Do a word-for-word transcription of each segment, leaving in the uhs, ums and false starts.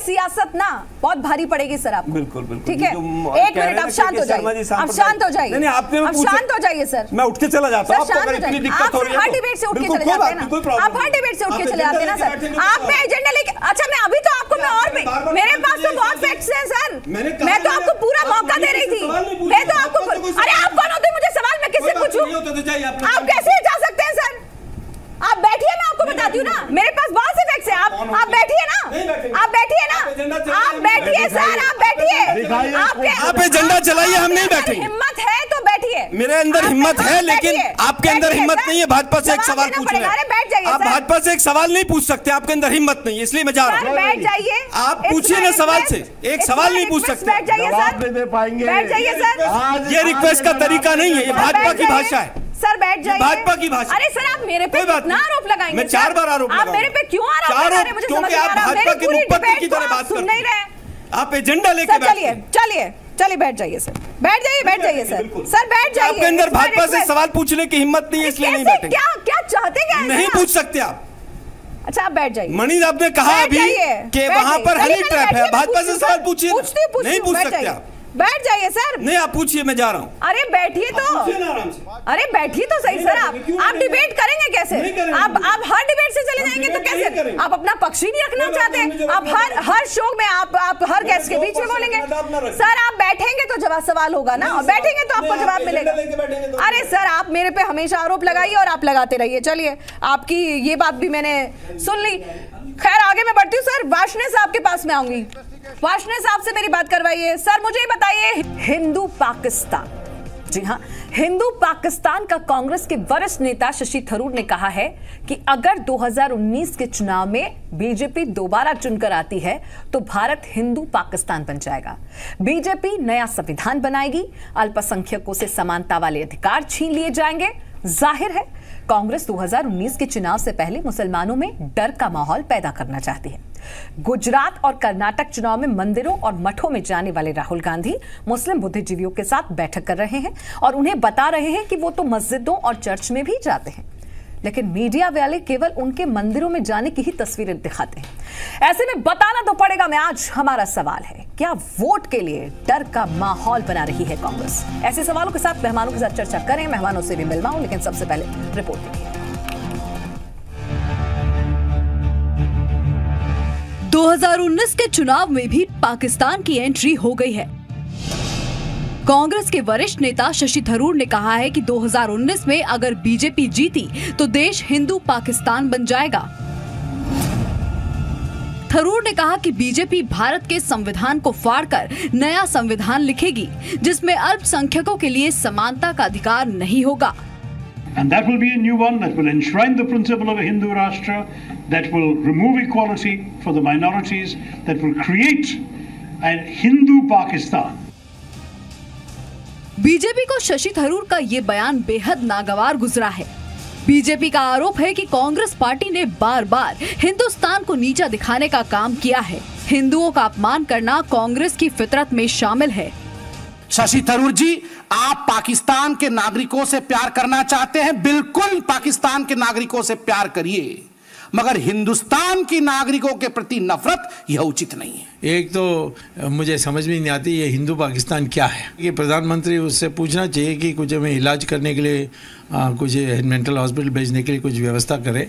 सियासत ना बहुत भारी पड़ेगी सर आपको। बिल्कुल बिल्कुल, ठीक है, एक मिनट आप शांत हो जाइए, आप शांत हो जाइए, नहीं आपने आप शांत हो जाइए सर। मैं उठ के चला जाता हूं, आपको अगर इतनी दिक्कत हो रही है हर डिबेट से उठ के चले जाते हैं ना, आप हर डिबेट से उठ के चले जाते हैं ना सर। आपने एजेंडा लेके, अच्छा मैं अभी तो आपको मैं और भी, मेरे पास तो बहुत फैक्ट्स हैं सर, मैं तो आपको पूरा मौका दे रही थी, मैं तो आपको, अरे आप कौन होते हैं मुझे सवाल, मैं किससे पूछूं? आप कैसे जा सकते हैं सर? आप बैठिए, मैं आपको बताती हूँ ना, मेरे पास बहुत से फैक्ट्स हैं, आप आप बैठिए ना, आप बैठिए ना, आप बैठिए सर, आप बैठिए, आप एजेंडा चलाइए, हम नहीं बैठेंगे। हिम्मत है तो बैठिए। मेरे अंदर हिम्मत है, लेकिन आपके अंदर हिम्मत नहीं है भाजपा से एक सवाल पूछने। बैठ जाइए, आप भाजपा से एक सवाल नहीं पूछ सकते, आपके अंदर हिम्मत नहीं है, इसलिए मैं जा रहा हूँ। बैठ जाइए, आप पूछिए ना सवाल से, एक सवाल नहीं पूछ सकते। बैठ जाइए सर, दे पाएंगे, बैठ जाइए सर, ये रिक्वेस्ट का तरीका नहीं है, ये भाजपा की भाषा है सर, बैठ जाइए। भाजपा की भाषा। अरे सर आप मेरे पे कितना आरोप लगाएंगे? मैं चार बार आरोप आप मेरे पे क्यों आरोप लगा रहे हैं? मुझे समझ नहीं आ रहा। भाजपा के मुखपत्र की तरह बात सुन नहीं रहे, आप एजेंडा लेके चलिए चलिए चलिए बैठ जाइए सर, बैठ जाइए बैठ जाइए सर, सर बैठ जाइए। आपके अंदर भाजपा से सवाल पूछने की हिम्मत नहीं है, इसलिए नहीं बैठेंगे। क्या क्या चाहते क्या? नहीं पूछ सकते आप। अच्छा आप बैठ जाइए। मनीष आपने कहा अभी कि वहां पर हनी ट्रैप है, भाजपा से सवाल पूछिए, नहीं पूछ सकते आप। बैठ जाइए सर। नहीं आप पूछिए, मैं जा रहा हूँ। अरे बैठिए तो, अरे बैठिए तो सही सर। आप आप डिबेट करेंगे कैसे? आप आप हर डिबेट से चले जाएंगे तो कैसे? आप अपना पक्ष ही नहीं रखना चाहते। आप हर हर शो में आप आप हर गेस्ट के बीच में बोलेंगे। सर आप बैठेंगे तो जवाब सवाल होगा ना, और बैठेंगे तो आपको जवाब मिलेगा। अरे सर आप मेरे पे हमेशा आरोप लगाइए और आप लगाते रहिए। चलिए आपकी ये बात भी मैंने सुन ली। खैर आगे मैं बढ़ती हूँ सर, वार्ष्णेय साहब के पास में आऊंगी। वार्ष्णेय साहब से मेरी बात करवाइए। सर मुझे ये बताइए, हिंदू पाकिस्तान, जी हाँ, हिंदू पाकिस्तान का कांग्रेस के वरिष्ठ नेता शशि थरूर ने कहा है कि अगर दो हज़ार उन्नीस के चुनाव में बीजेपी दोबारा चुनकर आती है तो भारत हिंदू पाकिस्तान बन जाएगा। बीजेपी नया संविधान बनाएगी, अल्पसंख्यकों से समानता वाले अधिकार छीन लिए जाएंगे। जाहिर है कांग्रेस दो हज़ार उन्नीस के चुनाव से पहले मुसलमानों में डर का माहौल पैदा करना चाहती है। गुजरात और कर्नाटक चुनाव में मंदिरों और मठों में जाने वाले राहुल गांधी मुस्लिम बुद्धिजीवियों के साथ बैठक कर रहे हैं और उन्हें बता रहे हैं कि वो तो मस्जिदों और चर्च में भी जाते हैं, लेकिन मीडिया वाले केवल उनके मंदिरों में जाने की ही तस्वीरें दिखाते हैं। ऐसे में बताना तो पड़ेगा। मैं आज हमारा सवाल है, क्या वोट के लिए डर का माहौल बना रही है कांग्रेस? ऐसे सवालों के साथ मेहमानों के साथ चर्चा करें, मेहमानों से भी मिलवाऊं, लेकिन सबसे पहले रिपोर्ट देखिए। दो हज़ार उन्नीस के चुनाव में भी पाकिस्तान की एंट्री हो गई है। कांग्रेस के वरिष्ठ नेता शशि थरूर ने कहा है कि दो हज़ार उन्नीस में अगर बीजेपी जीती तो देश हिंदू पाकिस्तान बन जाएगा। थरूर ने कहा कि बीजेपी भारत के संविधान को फाड़कर नया संविधान लिखेगी, जिसमें अल्पसंख्यकों के लिए समानता का अधिकार नहीं होगा। And that will be a new one that will enshrine the principle of a Hindu Rashtra, that will remove equality for the minorities, that will create a Hindu Pakistan. BJP को शशि थरूर का ये बयान बेहद नागवार गुजरा है। बीजेपी का आरोप है कि कांग्रेस पार्टी ने बार बार हिंदुस्तान को नीचा दिखाने का काम किया है। हिंदुओं का अपमान करना कांग्रेस की फितरत में शामिल है। शशि थरूर जी, आप पाकिस्तान के नागरिकों से प्यार करना चाहते हैं, बिल्कुल पाकिस्तान के नागरिकों से प्यार करिए, मगर हिंदुस्तान की नागरिकों के प्रति नफरत यह उचित नहीं है। एक तो मुझे समझ में नहीं आती ये हिंदू पाकिस्तान क्या है। कि प्रधानमंत्री उससे पूछना चाहिए कि कुछ हमें इलाज करने के लिए आ, कुछ मेंटल हॉस्पिटल भेजने के लिए कुछ व्यवस्था करे।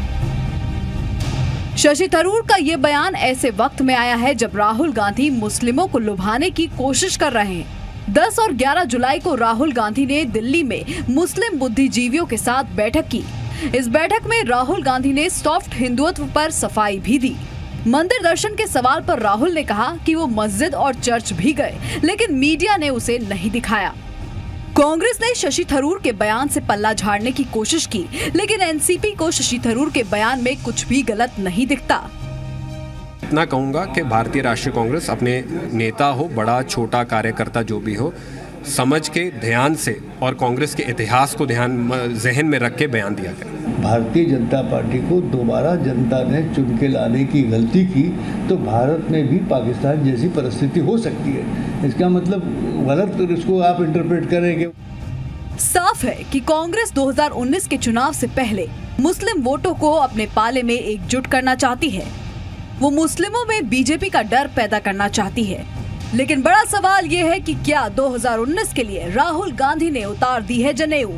शशि थरूर का ये बयान ऐसे वक्त में आया है जब राहुल गांधी मुस्लिमों को लुभाने की कोशिश कर रहे हैं। दस और ग्यारह जुलाई को राहुल गांधी ने दिल्ली में मुस्लिम बुद्धिजीवियों के साथ बैठक की। इस बैठक में राहुल गांधी ने सॉफ्ट हिंदुत्व पर सफाई भी दी। मंदिर दर्शन के सवाल पर राहुल ने कहा कि वो मस्जिद और चर्च भी गए, लेकिन मीडिया ने उसे नहीं दिखाया। कांग्रेस ने शशि थरूर के बयान से पल्ला झाड़ने की कोशिश की, लेकिन एनसीपी को शशि थरूर के बयान में कुछ भी गलत नहीं दिखता। इतना कहूँगा कि भारतीय राष्ट्रीय कांग्रेस अपने नेता हो, बड़ा छोटा कार्यकर्ता जो भी हो, समझ के ध्यान से और कांग्रेस के इतिहास को ध्यान जहन में रख के बयान दिया करें। भारतीय जनता पार्टी को दोबारा जनता ने चुन के लाने की गलती की तो भारत में भी पाकिस्तान जैसी परिस्थिति हो सकती है। इसका मतलब गलत तो इसको आप इंटरप्रेट करेंगे। साफ है कि कांग्रेस दो हज़ार उन्नीस के चुनाव से पहले मुस्लिम वोटों को अपने पाले में एकजुट करना चाहती है। वो मुस्लिमों में बीजेपी का डर पैदा करना चाहती है। लेकिन बड़ा सवाल ये है कि क्या दो हज़ार उन्नीस के लिए राहुल गांधी ने उतार दी है जनेऊ,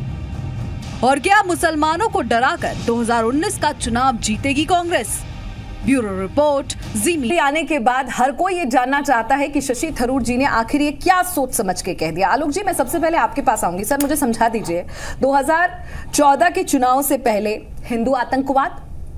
और क्या मुसलमानों को डराकर दो हज़ार उन्नीस का चुनाव जीतेगी Congress? Bureau report, Zee media. आने के बाद हर कोई ये जानना चाहता है कि शशि थरूर जी ने आखिर ये क्या सोच समझ के कह दिया। आलोक जी, मैं सबसे पहले आपके पास आऊंगी। सर, मुझे समझा दीजिए, दो हज़ार चौदह के चुनाव से पहले हिंदू आतंकवाद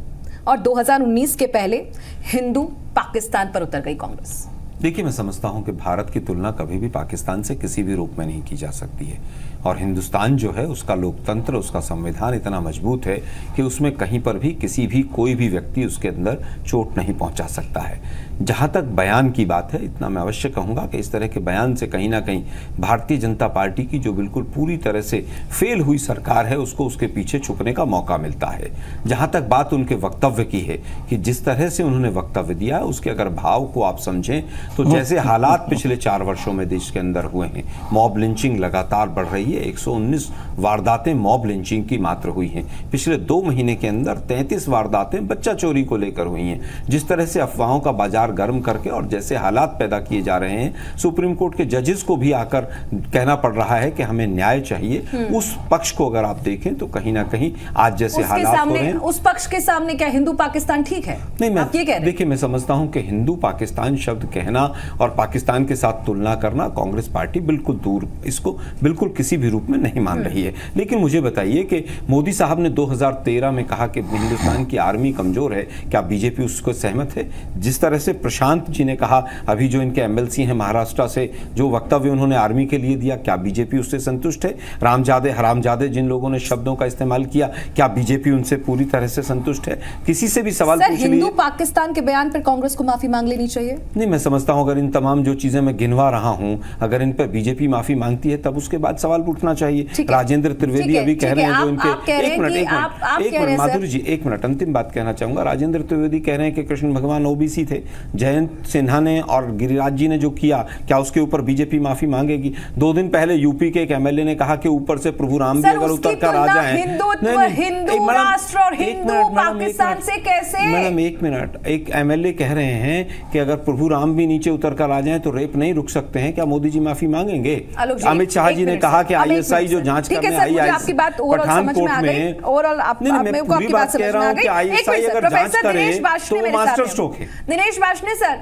और दो हज़ार उन्नीस के पहले हिंदू पाकिस्तान पर उतर गई कांग्रेस। देखिए, मैं समझता हूं कि भारत की तुलना कभी भी पाकिस्तान से किसी भी रूप में नहीं की जा सकती है, और हिंदुस्तान जो है उसका लोकतंत्र, उसका संविधान इतना मजबूत है कि उसमें कहीं पर भी किसी भी कोई भी व्यक्ति उसके अंदर चोट नहीं पहुंचा सकता है। जहां तक बयान की बात है, इतना मैं अवश्य कहूंगा कि इस तरह के बयान से कहीं ना कहीं भारतीय जनता पार्टी की जो बिल्कुल पूरी तरह से फेल हुई सरकार है उसको उसके पीछे छुपने का मौका मिलता है। जहां तक बात उनके वक्तव्य की है कि जिस तरह से उन्होंने वक्तव्य दिया है उसके अगर भाव को आप समझें तो जैसे हालात पिछले चार वर्षों में देश के अंदर हुए हैं, मॉब लिंचिंग लगातार बढ़ रही है, एक सौ उन्नीस वारदातें मॉब लिंचिंग की मात्र हुई हैं। पिछले दो महीने के अंदर तैंतीस वारदातें बच्चा चोरी को लेकर हुई हैं। जिस तरह से अफवाहों का बाजार गर्म करके और जैसे हालात पैदा किए जा रहे हैं, सुप्रीम कोर्ट के जजेस को भी आकर कहना पड़ रहा है कि हमें न्याय चाहिए। उस पक्ष को अगर आप देखें तो कहीं ना कहीं आज जैसे हालात हो रहे हैं, उस पक्ष के सामने क्या हिंदू पाकिस्तान ठीक है? नहीं, मैं देखिए, मैं समझता हूं कि हिंदू पाकिस्तान शब्द कहना और पाकिस्तान के साथ तुलना करना कांग्रेस पार्टी बिल्कुल दूर, इसको बिल्कुल किसी भी रूप में नहीं मान रही है। लेकिन मुझे बताइए कि मोदी साहब ने दो हज़ार तेरह में कहा कि हिंदुस्तान की आर्मी कमजोर है, क्या बीजेपी उसको सहमत है? जिस तरह से प्रशांत जी ने कहा, अभी जो इनके एमएलसी हैं महाराष्ट्र से, जो वक्तव्य उन्होंने आर्मी के लिए दिया, क्या बीजेपी उससे संतुष्ट है? रामजादे हरामजादे जिन लोगों ने शब्दों का इस्तेमाल किया, क्या बीजेपी उनसे पूरी तरह से संतुष्ट है? किसी से भी सवाल पूछ लीजिए। हिंदू पाकिस्तान के बयान पर कांग्रेस को माफी मांग लेनी चाहिए? नहीं, मैं समझता हूं अगर इन तमाम जो चीजें मैं गिनवा रहा हूं, अगर इन पर बीजेपी माफी मांगती है तब उसके बाद सवाल उठना चाहिए। राजेंद्र त्रिवेदी अभी कह रहे हैं जो इनके, एक मिनट एक मिनट एक मिनट माधुरी जी, एक मिनट अंतिम बात कहना चाहूंगा। राजेंद्र त्रिवेदी कह रहे हैं कि कृष्ण भगवान ओबीसी थे। जयंत सिन्हा ने और गिरिराज जी ने जो किया, क्या उसके ऊपर बीजेपी माफी मांगेगी? दो दिन पहले यूपी के एक एमएलए ने कहा कि ऊपर से प्रभु राम भी अगर उतर कर आ जाए, हिंदुत्व, हिंदू राष्ट्र और हिंदू पाकिस्तान से कैसे? मैडम एक मिनट, एक एमएलए कह रहे हैं कि अगर प्रभु राम भी नीचे उतर कर आ जाए तो रेप नहीं रुक सकते हैं, क्या मोदी जी माफी मांगेंगे? अमित शाह जी ने कहा कि आईएसआई जो जांच करने आई है पठानकोट में, ओवरऑल आपकी बात समझ में आ गई। आईएसआई अगर जांच करे तो मास्टर स्ट्रोक है। दिनेश वार्ष्णेय सर,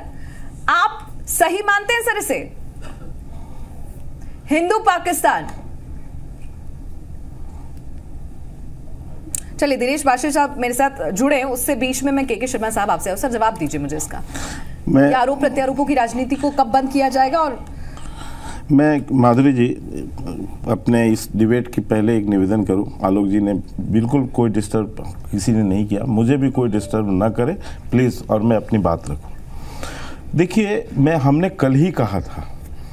आप सही मानते हैं सर इसे? हिंदू पाकिस्तान, चलिए दिनेश वार्ष्णेय साहब मेरे साथ जुड़े हैं, उससे बीच में मैं के के शर्मा साहब आपसे, सर जवाब दीजिए मुझे इसका। मैं आरोप प्रत्यारोपों की राजनीति को कब बंद किया जाएगा? और मैं माधुरी जी अपने इस डिबेट के पहले एक निवेदन करूं, आलोक जी ने बिल्कुल कोई डिस्टर्ब किसी ने नहीं किया, मुझे भी कोई डिस्टर्ब ना करे प्लीज़, और मैं अपनी बात रखूं। देखिए, मैं हमने कल ही कहा था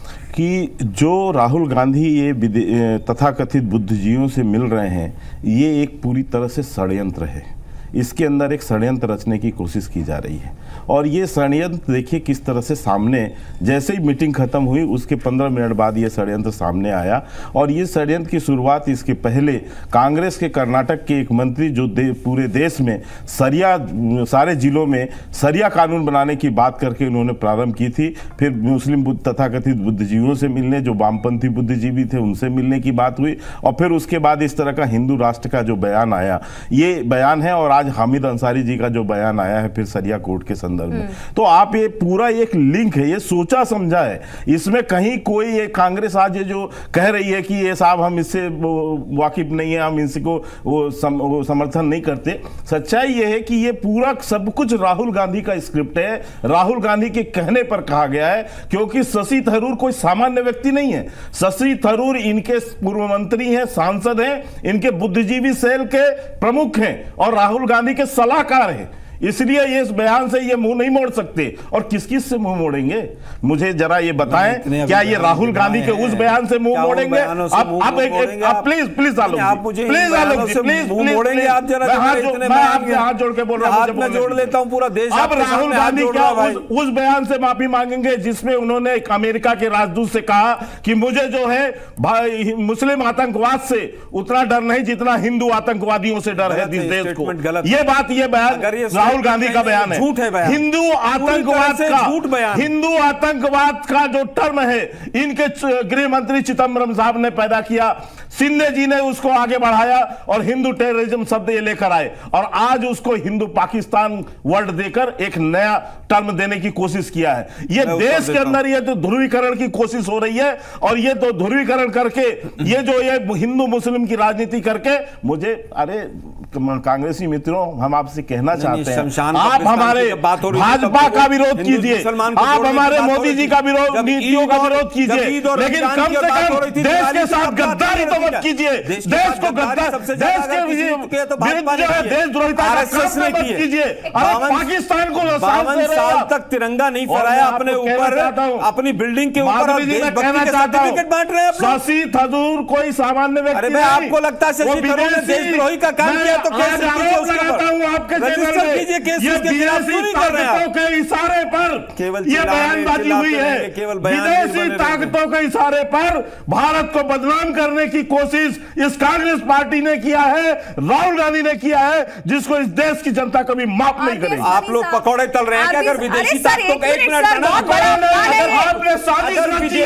कि जो राहुल गांधी ये तथाकथित बुद्धिजीवियों से मिल रहे हैं, ये एक पूरी तरह से षड्यंत्र है। इसके अंदर एक षड्यंत्र रचने की कोशिश की जा रही है, और ये षड्यंत्र देखिए किस तरह से सामने, जैसे ही मीटिंग खत्म हुई उसके पंद्रह मिनट बाद ये षड्यंत्र सामने आया। और ये षड्यंत्र की शुरुआत इसके पहले कांग्रेस के कर्नाटक के एक मंत्री जो दे, पूरे देश में सरिया, सारे जिलों में सरिया कानून बनाने की बात करके उन्होंने प्रारंभ की थी। फिर मुस्लिम तथाकथित बुद्धिजीवियों से मिलने, जो वामपंथी बुद्धिजीवी थे उनसे मिलने की बात हुई, और फिर उसके बाद इस तरह का हिंदू राष्ट्र का जो बयान आया, ये बयान है। और आज हामिद अंसारी जी का जो बयान आया है फिर सरिया कोर्ट के संदर्भ में, तो आप ये पूरा एक लिंक है, ये सोचा समझा है। इसमें कहीं कोई ये कांग्रेस आज ये जो कह रही है कि ये साहब हम इससे वाकिफ नहीं है, हम इसको वो, सम, वो समर्थन नहीं करते, सच्चाई ये है कि ये पूरा सब कुछ राहुल गांधी का स्क्रिप्ट है, राहुल गांधी के कहने पर कहा गया है। क्योंकि शशि थरूर कोई सामान्य व्यक्ति नहीं है, शशि थरूर इनके पूर्व मंत्री हैं, सांसद हैं, इनके बुद्धिजीवी सेल के प्रमुख हैं और राहुल गांधी के सलाहकार हैं। इसलिए ये इस बयान से ये मुंह नहीं मोड़ सकते। और किस किस से मुंह मोड़ेंगे मुझे जरा ये बताएं, क्या ये राहुल गांधी के उस बयान से मुंह मोड़ेंगे? आप आप एक आप please please Alok ji, please Alok ji, please please मोड़ेंगे आप जरा। मैं आपके हाथ जोड़ के बोल रहा हूं, हाथ जोड़ लेता हूं, पूरा देश आप राहुल गांधी क्या उस बयान से माफी मांगेंगे जिसमें उन्होंने अमेरिका के राजदूत से कहा कि मुझे जो है भाई मुस्लिम आतंकवाद से उतना डर नहीं जितना हिंदू आतंकवादियों से डर है इस देश को? ये बात, ये बयान राहुल गांधी का बयान है, झूठ है बयान, हिंदू आतंकवाद का झूठ बयान, हिंदू आतंकवाद का जो टर्म है इनके गृह मंत्री चिदम्बरम साहब ने पैदा किया, शिंदे जी ने उसको आगे बढ़ाया और हिंदू टेररिज्म शब्द ये लेकर आए और आज उसको हिंदू पाकिस्तान वर्ड देकर एक नया टर्म देने की कोशिश किया है। ये देश के अंदर ये तो ध्रुवीकरण की कोशिश हो रही है और ये तो ध्रुवीकरण करके ये जो ये हिंदू मुस्लिम की राजनीति करके मुझे, अरे कांग्रेसी मित्रों, हम आपसे कहना चाहते हैं आप हमारे भाजपा का विरोध कीजिए, आप हमारे मोदी जी का विरोध, नीतियों का विरोध कीजिए, लेकिन कम से कम देश के साथ गद्दारी तो मत कीजिए। देश को गद्दार, देश के विरुद्ध जो है देशद्रोहिता का काम मत कीजिए। पाकिस्तान को बावन साल तक तिरंगा नहीं फहराया अपने ऊपर, अपनी बिल्डिंग के ऊपर सर्टिफिकेट बांट रहे हैं। शशि थरूर कोई सामान्य व्यक्ति नहीं। आपको लगता है शशि थरूर ने देशद्रोही का काम किया तो केस लगाता हूं आपके चैनल कीजिए, केस विदेशी ताकतों के इशारे पर केवल ये बयानबाजी हुई है, केवल विदेशी ताकतों के इशारे पर भारत को बदनाम करने की कोशिश इस कांग्रेस पार्टी ने किया है, राहुल गांधी ने किया है, जिसको इस देश की जनता कभी माफ नहीं करेगी। आप लोग पकौड़े तल रहे हैं क्या? अगर विदेशी ताकतों का एक मिनट आपने साजिश रची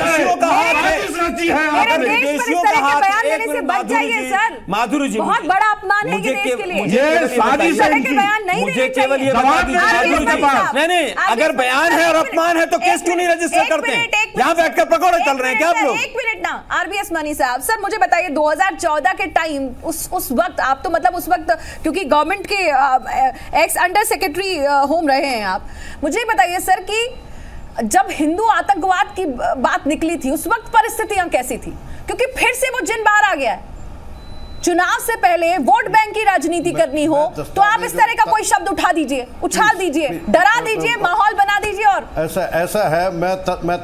है, अगर विदेशियों का हाथ है, बच जाइए सर। माधुरी जी, बहुत बड़ा अपमान है ये देश के लिए। ये साजिश है कि मुझे केवल ये बता दीजिए, नहीं नहीं, अगर बयान है और अपमान है तो केस क्यों नहीं रजिस्टर करते हैं? यहाँ बैठकर पकौड़े तल रहे हैं क्या आप लोग? एक मिनट ना, आरबीएस मनी साहब, सर मुझे बताइए दो हज़ार चौदह के टाइम उस उस वक्त आप तो मतलब उस वक्त क्योंकि गवर्नमेंट के एक्स अंडर सेक्रेटरी होम रहे हैं आप, मुझे बताइए सर कि जब हिंदू आतंकवाद की बात निकली थी उस वक्त परिस्थितियां कैसी थी? क्योंकि फिर से वो जिन बाहर आ गया है। चुनाव से पहले वोट बैंक की राजनीति करनी हो तो आप इस तरह का कोई शब्द उठा दीजिए, उछाल दीजिए, डरा दीजिए, माहौल बना दीजिए। और ऐसा ऐसा है, मैं त, मैं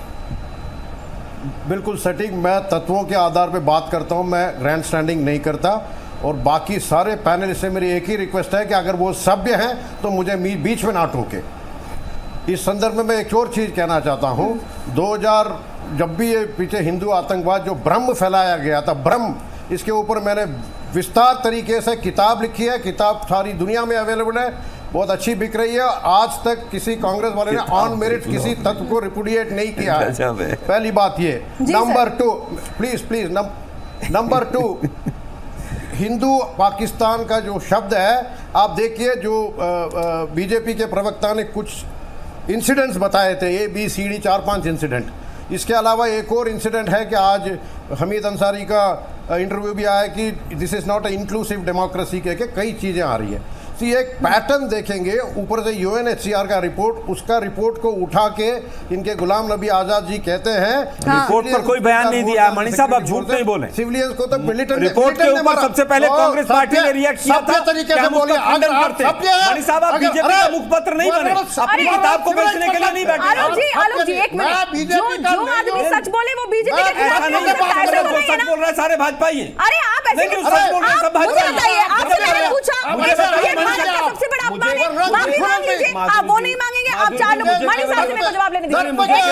बिल्कुल सटीक, मैं तत्वों के आधार पे बात करता हूं, मैं ग्रैंड स्टैंडिंग नहीं करता। और बाकी सारे पैनल से मेरी एक ही रिक्वेस्ट है कि अगर वो सभ्य हैं तो मुझे बीच में ना टोके। इस संदर्भ में मैं एक और चीज़ कहना चाहता हूं, दो हज़ार जब भी ये पीछे हिंदू आतंकवाद जो भ्रम फैलाया गया था, भ्रम, इसके ऊपर मैंने विस्तार तरीके से किताब लिखी है, किताब सारी दुनिया में अवेलेबल है, बहुत अच्छी बिक रही है। आज तक किसी कांग्रेस वाले ने ऑन मेरिट किसी तत्व को रिपुडिएट नहीं किया है, पहली बात ये। Number two, please please number two, Hindu Pakistan का जो शब्द है, आप देखिए जो बीजेपी के प्रवक्ता ने कुछ इंसिडेंट्स बताए थे, ए बी सी डी चार पांच इंसिडेंट। इसके अलावा एक और इंसिडेंट है कि आज हमीद अंसारी का इंटरव्यू भी आया कि this is not a inclusive democracy के, के कई चीज़ें आ रही है। तो ये एक पैटर्न देखेंगे, ऊपर से यूएनएचसीआर का रिपोर्ट, उसका रिपोर्ट को उठा के इनके गुलाम नबी आज़ाद जी कहते हैं रिपोर्ट पर कोई बयान नहीं दिया। मणि साहब आप झूठ नहीं बोले, सिविलियंस को तो मिलिटेंट रिपोर्ट के ऊपर सबसे पहले कांग्रेस पार्टी ने रिएक्ट किया था तरीके से बोले। अगर मणि साहब आप बीजेपी का मुखपत्र नहीं बने, अपनी किताब को बेचने के लिए नहीं बैठे। आलोक जी, आलोक जी एक मिनट, जो जो आदमी सच बोले वो बीजेपी के खिलाफ नहीं है, सच बोल रहा है सारे भाजपा ही। अरे आप ऐसे क्यों सच बोल रहे हैं? सब भाजपा बताइए, आपसे मैंने पूछा, सबसे बड़ा अपमान है, माफी मांग लीजिए। आप वो नहीं मांगेंगे, आप चार लोग मणि साहब से मेरे को जवाब लेने दीजिए। एक मिनट,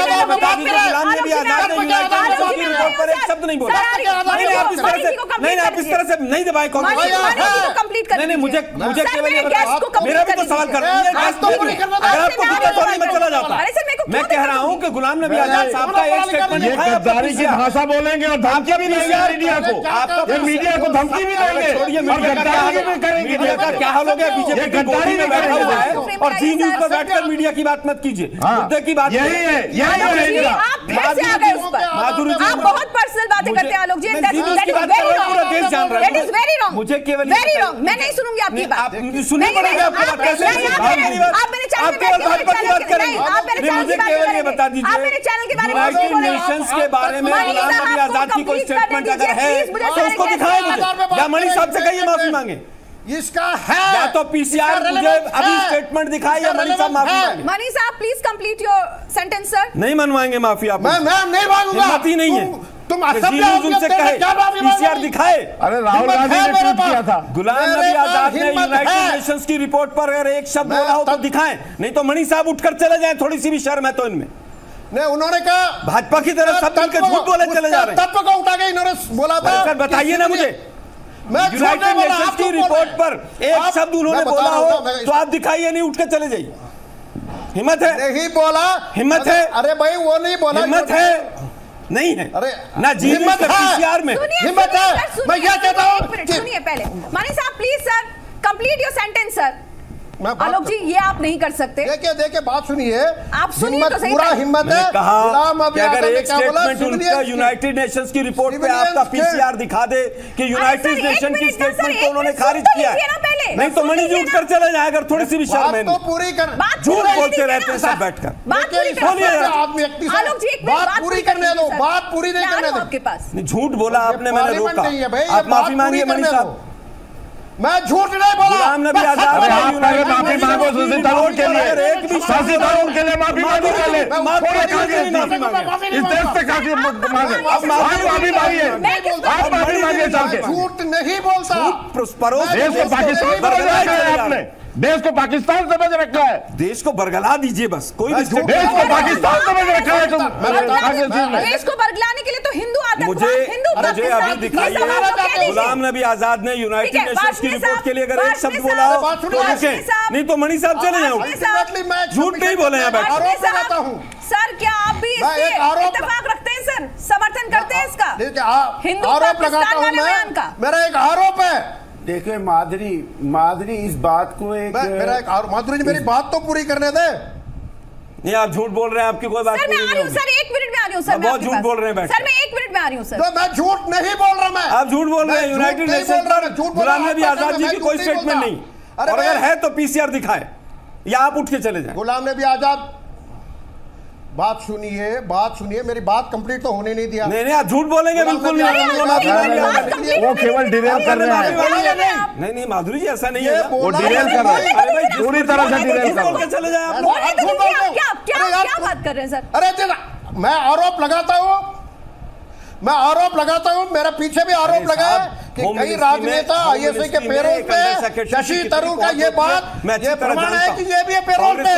शब्द नहीं बोला, नहीं आप इस तरह से नहीं दबाए कंप्लीट करें। नहीं मुझे मुझे केवल मेरा भी तो सवाल कर रहे हैं, अगर आपको दिक्कत हो रही मैं चला जाता। मैं कह रहा हूं कि गुलाम नबी आजाद साहब का एक स्टेटमेंट ये गद्दारी की भाषा बोलेंगे और धमकी भी देंगे मीडिया को, आपका मीडिया को धमकी भी देंगे और गद्दारी भी करेंगे। मीडिया का क्या हाल हो गया? बीजेपी गद्दारी में बैठा हुआ है और जी न्यूज पर बैठकर मीडिया की बात मत कीजिए, मुद्दे की बात यही है, यही है। आप फिर से आ गए उस पर, माधुरी जी, आप बहुत पर्सनल बातें करते हैं Alok ji, that is very wrong, पूरा देश जान रहा है, दैट इज वेरी रॉन्ग, मुझे केवल वेरी रॉन्ग। मैं नहीं सुनूंगी आपकी बात, आप सुननी पड़ेगी आपको बात कैसे? आप मेरे चैनल पे भाजपा की बात करेंगे, आप मेरे चैनल मुझे केवल ये बता दीजिए, आप मेरे चैनल के बारे में यूनाइटेड नेशंस के बारे में गुलाम नबी आजाद की कोई स्टेटमेंट अगर है तो उसको दिखाएं मुझे, या मणि साहब से कहिए माफी मांगे। इसका है या तो पीसीआर मुझे अभी स्टेटमेंट दिखाए या मणि साहब माफी मांगे। मणि साहब please complete your sentence sir. नहीं मनवाएंगे माफी आप, मैं मैं नहीं मांगूंगा, हिम्मत ही नहीं है। तुम असभ्य हो, उनसे कहे पीसीआर दिखाए। अरे राहुल गांधी ने ट्वीट किया था, गुलाम नबी आजाद ने यूनाइटेड नेशंस की रिपोर्ट पर अगर एक शब्द बोला हो तो दिखाएं, नहीं तो मणि साहब उठकर चले जाएं, थोड़ी सी भी शर्म है तो इनमें। नहीं, उन्होंने कहा भाजपा की तरफ सब मिलकर झूठ बोले चले जा रहे हैं, तत्व को उठा के इन्होंने बोला था। सर बताइए ना मुझे, यूनाइटेड नेशंस की रिपोर्ट पर एक शब्द उन्होंने बोला हो तो आप दिखाइए, नहीं उठ के चले जाइए। हिम्मत है? नहीं बोला। हिम्मत है? अरे भाई वो नहीं बोला। हिम्मत है? नहीं है। अरे ना जी हिम्मत है, पीसीआर में हिम्मत है। मैं क्या कहता हूँ, सुनिए पहले मानी साहब please sir complete your sentence sir. Alok ji ये आप नहीं कर सकते। देखिए देखिए बात सुनिए, आप सुनिए तो सही। पूरा हिम्मत है। कहा कि अगर एक स्टेटमेंट उनका यूनाइटेड नेशंस की रिपोर्ट पे आपका पीसीआर दिखा दे कि यूनाइटेड नेशन की स्टेटमेंट को उन्होंने खारिज किया है, नहीं तो मणि जी उठकर चले जाए। अगर थोड़ी सी भी शर्म है, तो पूरी कर, झूठ बोलते रहते हैं सब बैठकर। आदमी बात पूरी करने दो, बात पूरी नहीं करने दो। आपके पास झूठ बोला आपने, मैंने रोका। आप माफी मांगिए मणि साहब। मैं झूठ नहीं बोला। गुलाम नबी आजाद माफी मांगो शशि थरूर के लिए, शशि थरूर के लिए माफी मांगो। पहले इस देश से काफी मांगे, आप माफी मांगिए, आप माफी मांगिए। चल के झूठ नहीं बोलता। देश को पाकिस्तान समझ रखा है आपने, देश को पाकिस्तान समझ रखा है। देश को बरगला दीजिए बस, कोई भी देश को पाकिस्तान समझ रखा है तुम। देश को बरगलाने के लिए तो हिंदू मुझे मुझे अभी दिखाइए, गुलाम नबी आजाद ने यूनाइटेड नेशंस की रिपोर्ट के लिए अगर एक शब्द बोला हो तो रुके, नहीं तो मणि साहब चले जाओ। झूठ नहीं बोले हैं बैठ। सर क्या आप भी इससे इत्तेफाक रखते हैं सर, समर्थन करते हैं इसका? हिंदू आरोप लगाता हूं मैं, मेरा एक आरोप है। देखिए माधुरी माधुरी इस बात को एक मेरा एक आरोप, माधुरी जी मेरी बात तो पूरी करने दे। नहीं आप झूठ बोल रहे हैं, आपकी कोई बात नहीं। सर मैं आ रही हूं सर, एक मिनट में आ रही हूं सर। बहुत झूठ बोल रहे हैं सर, मैं एक मिनट में आ रही हूं सर। तो मैं झूठ नहीं बोल रहा। मैं आप झूठ बोल रहे हैं। यूनाइटेड नेशंस पर गुलाम नबी आजाद जी की कोई स्टेटमेंट नहीं, और अगर है तो पीसीआर दिखाए या आप उठ के चले जाएं। गुलाम नबी आजाद बात सुनिए, बात सुनिए, मेरी बात कंप्लीट तो होने नहीं दिया। नहीं नहीं आप झूठ बोलेंगे बिल्कुल नहीं। वो केवल डिरेल कर रहे हैं। नहीं नहीं माधुरी जी ऐसा नहीं है, वो डिरेल कर रहे हैं, पूरी तरह से डिरेल कर रहे हैं। चले जाए आप। क्या बात कर रहे हैं सर? अरे मैं आरोप लगाता हूँ, मैं आरोप लगाता हूँ, मेरे पीछे भी आरोप लगा है कि कई राजनेता आईएसआई के पेरोल पे, शशि थरूर का ये बात ये प्रमाण है कि ये भी पेरोल पे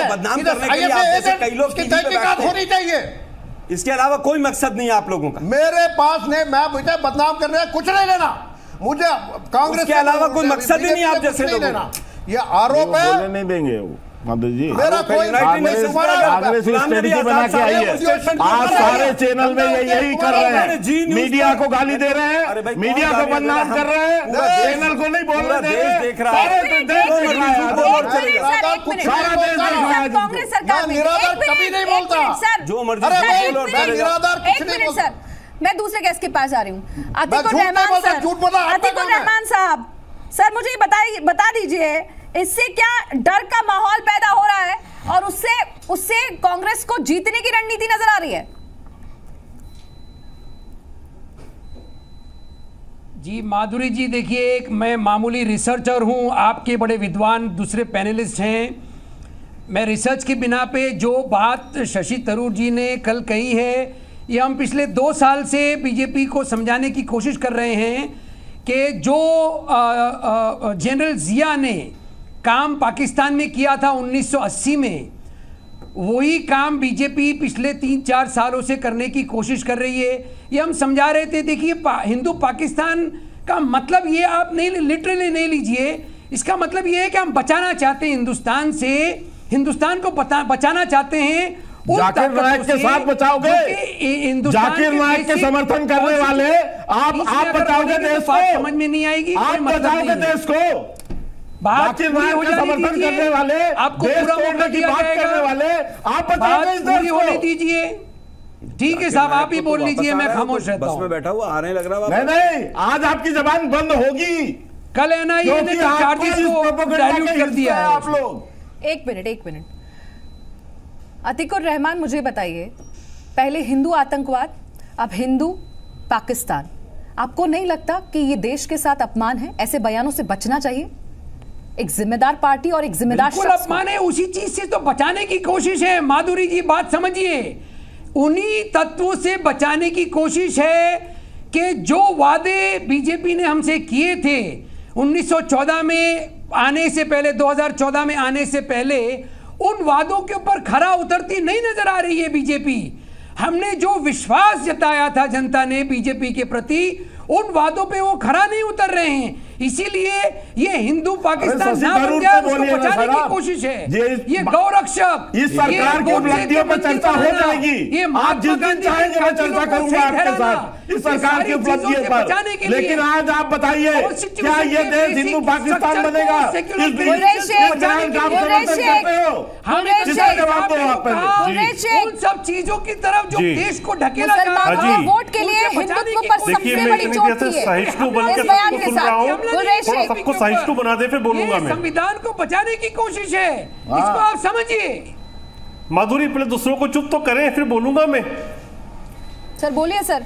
की तहकीकात होनी चाहिए। इसके अलावा कोई मकसद नहीं है आप लोगों का। मेरे पास ने मैं मुझे बदनाम करने कुछ नहीं लेना, मुझे कांग्रेस के अलावा कोई मकसद ही नहीं आप जैसे लोगों। ये आरोप है, नहीं देंगे वो माधुरी जी। मेरा कोई कांग्रेस स्ट्रेटेजी बना के आई है। आज सारे चैनल में ये यही कर रहे हैं, मीडिया को गाली दे रहे हैं, मीडिया को बदनाम कर रहे हैं, चैनल को नहीं बोल रहे हैं। देख रहा है, सारे देश देख रहा है, सारा देश देख रहा है। कांग्रेस सरकार निराधार कभी नहीं बोलता, जो मर्जी निराधार एक मिनट सर, मैं दूसरे गेस्ट के पास आ रही हूँ। अतिकुर रहमान सर, अतिकुर रहमान साहब सर मुझे बता दीजिए इससे क्या डर का माहौल पैदा हो रहा है और उससे उससे कांग्रेस को जीतने की रणनीति नजर आ रही है? जी माधुरी जी देखिए, एक मैं मामूली रिसर्चर हूं, आपके बड़े विद्वान दूसरे पैनलिस्ट हैं। मैं रिसर्च के बिना पे जो बात शशि थरूर जी ने कल कही है, ये हम पिछले दो साल से बीजेपी को समझाने की कोशिश कर रहे हैं कि जो जनरल जिया ने काम पाकिस्तान में किया था उन्नीस सौ अस्सी में, वही काम बीजेपी पिछले तीन चार सालों से करने की कोशिश कर रही है। ये हम समझा रहे थे। देखिए पा, हिंदू पाकिस्तान का मतलब ये आप नहीं लिटरली नहीं लीजिए, इसका मतलब ये है कि हम बचाना चाहते हैं हिंदुस्तान से, हिंदुस्तान को बता, बचाना चाहते हैं। जाकिर नायक के साथ बचाओगे, जाकिर नायक के समर्थन करने वाले आप आप बचाओगे देश को, समझ में नहीं आएगी, आप बचाओगे देश को। जाकिर नायक के समर्थन करने वाले, आपको देश तोड़ने की बात करने वाले आप बचाओगे इस देश को। दीजिए ठीक है साहब, आप ही बोल लीजिए, मैं खामोश रहता हूं। बस में बैठा हुआ आने लग रहा है। नहीं नहीं आज आपकी जबान बंद होगी। कल एनआईए ने चार्जेस को डाइल्यूट कर दिया है आप लोग। एक मिनट एक मिनट अतिकुर रहमान मुझे बताइए, पहले हिंदू आतंकवाद, अब हिंदू पाकिस्तान, आपको नहीं लगता कि ये देश के साथ अपमान है? ऐसे बयानों से बचना चाहिए एक जिम्मेदार पार्टी और एक जिम्मेदार शख्स। अपमान है, उसी चीज से तो बचाने की कोशिश है। माधुरी जी बात समझिए, उन्हीं तत्वों से बचाने की कोशिश है कि जो वादे बीजेपी ने हमसे किए थे उन्नीस सौ चौदह में आने से पहले, दो हज़ार चौदह में आने से पहले, उन वादों के ऊपर खरा उतरती नहीं नजर आ रही है बीजेपी। हमने जो विश्वास जताया था जनता ने बीजेपी के प्रति, उन वादों पे वो खरा नहीं उतर रहे हैं, इसीलिए ये हिंदू पाकिस्तान ना बन जाए उसको बचाने की कोशिश है। ये गौरक्षक, इस सरकार की उपलब्धियों पर चर्चा हो जाएगी, ये आप जिस दिन चाहेंगे मैं चर्चा करूंगा आपके साथ इस सरकार की उपलब्धियों पर। लेकिन आज आप बताइए क्या ये देश हिंदू पाकिस्तान बनेगा? उन सब चीजों की तरफ जो देश को ढकेला जा रहा है, वोट के लिए हिंदुत्व पर सबसे बड़ी चोट थी सहिष्णु बन के थोड़ा सबको सहिष्णु बना दे फिर बोलूंगा मैं। संविधान को बचाने की कोशिश है, इसको आप समझिए। माधुरी पहले दूसरों को चुप तो करें फिर बोलूंगा मैं। सर बोलिए सर।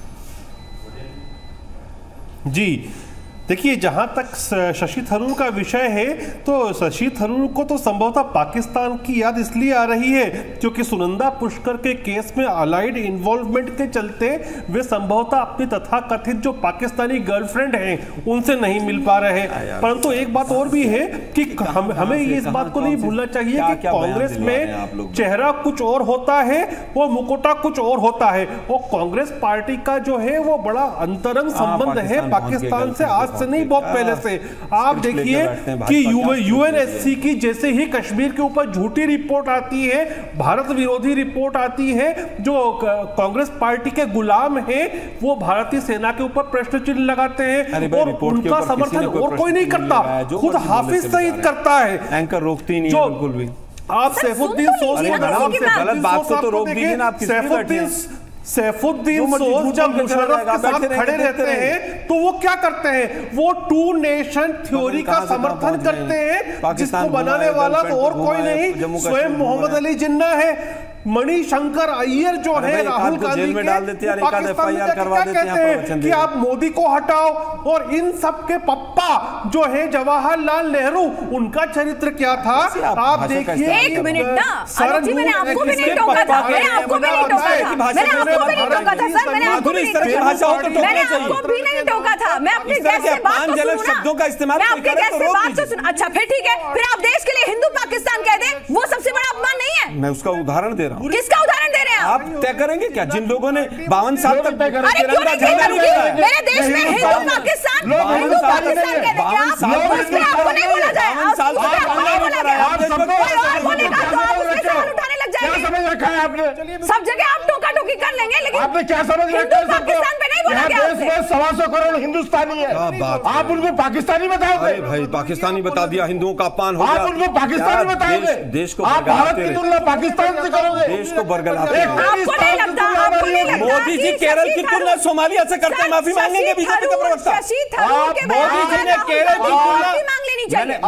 जी देखिए, जहां तक शशि थरूर का विषय है तो शशि थरूर को तो संभवतः पाकिस्तान की याद इसलिए आ रही है क्योंकि सुनंदा पुष्कर के केस में अलाइड इन्वॉल्वमेंट के चलते वे संभवतः अपनी तथाकथित जो पाकिस्तानी गर्लफ्रेंड हैं उनसे नहीं मिल पा रहे हैं। परंतु एक बात और भी है कि हम हमें ये इस बात को नहीं भूलना चाहिए कि कांग्रेस में चेहरा कुछ और होता है और मुकुटा कुछ और होता है, और कांग्रेस पार्टी का जो है वो बड़ा अंतरंग संबंध है पाकिस्तान से, आज से नहीं बहुत पहले से। आप देखिए कि यूएनएससी की जैसे ही कश्मीर के ऊपर झूठी रिपोर्ट आती है, भारत विरोधी रिपोर्ट आती है, जो कांग्रेस पार्टी के गुलाम हैं वो भारतीय सेना के ऊपर प्रश्न चिन्ह लगाते हैं और उनका समर्थन और कोई नहीं करता, खुद हाफिज सईद करता है। एंकर रोकती नहीं है बिल्कुल भी। आप सैफुद्दीन सोच गलत बात को तो रोक दीजिए ना। आप सैफुद्दीन सैफुद्दीन सोच जब मुशर्रफ के साथ खड़े रहते हैं तो वो क्या करते हैं? वो टू नेशन थ्योरी का समर्थन करते हैं, जिसको बनाने वाला तो और कोई नहीं स्वयं मोहम्मद अली जिन्ना है। मणिशंकर अय्यर जो है राहुल गांधी के डाल देते हैं, पाकिस्तान में क्या कहते हैं कि आप मोदी को हटाओ, और इन सब के पप्पा जो है जवाहरलाल नेहरू, उनका चरित्र क्या था आप देखिए। एक मिनट ना आलोक जी, मैंने आपको भी नहीं टोका था, मैंने आपको भी नहीं टोका था, मैंने आपको भी नहीं टोका था सर, मैंने आपको भी मैंने आपको भी नहीं टोका था। मैं अपनी गैस से बात तो सुनूं शब्दों का इस्तेमाल, मैं आपकी गैस से बात तो सुन। अच्छा फिर ठीक है, फिर आप देश के लिए हिंदू पाकिस्तान कह दें, वो सबसे बड़ा अपमान नहीं है? मैं उसका उदाहरण दे रहा हूं। किसका उदाहरण दे रहे हैं आप? तय करेंगे क्या जिन लोगों ने बावन साल तक अरे क्यों नहीं तय करूंगी? मेरे देश में हिंदू पाकिस्तान हिंदू पाकिस्तान कहते हैं आप, उसमें आपको नहीं बोला जाए, आपको नहीं बोला जाए, कोई और बोलेगा तो आप उसमें सवाल उठाने लग जाएंगे। क्या समझ रखा है आपने? सब जगह आप टोका टोकी कर लेंगे, लेकिन आपने क्या समझ रखा है? पाकिस्तान पे नहीं बोला गया। देश में सवा सौ करोड़ हिंदुस्तानी है, आप उनको पाकिस्तानी बताओगे? भाई पाकिस्तानी बता दिया, हिंदुओं का अपमान हो गया। आप उनको पाकिस्तानी बताओगे? देश को आप भारत की तुलना पाकिस्तान से करोगे? देश को बरगलाते हैं। आपको नहीं लगता? आपको नहीं लगता? मोदी जी केरल की तुलना सोमालिया से करते हैं, माफी मांगेंगे बीजेपी का प्रवक्ता। शशि थरूर के मोदी जी ने केरल की तुलना मांग लेनी चाहिए।